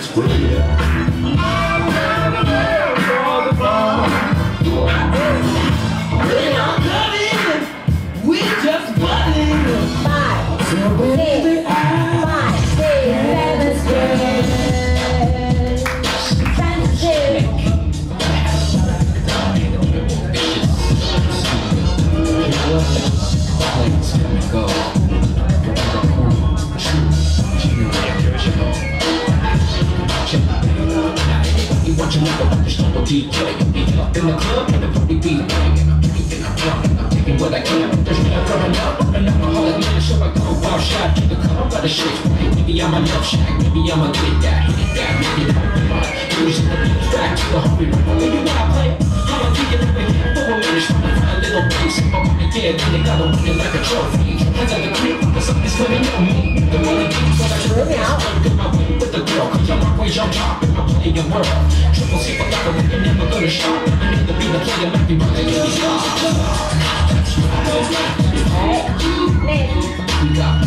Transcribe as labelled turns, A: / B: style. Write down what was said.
A: DJ, up in the club and the party be banging. I'm drinking, I'm drunk, I'm taking what I can. There's me growing up, an alcoholic man, so I go wild shot to the club by the shakes. Maybe I'm a love shack, maybe I'm a get that, hit it down, maybe I'm a losing the beats back to the hungry river. Maybe when I play, I'm a thinking of it. For a minute, trying to find a little piece. If I want to get, then they gotta win it like a trophy. Hands on the creek, but something's coming on me. The money keeps what I should have out. Get my way with the girl, cause I'm always on top in my playing world. Triple C, but like a we're never gonna stop. I need to be the player, not be running in these stars. We got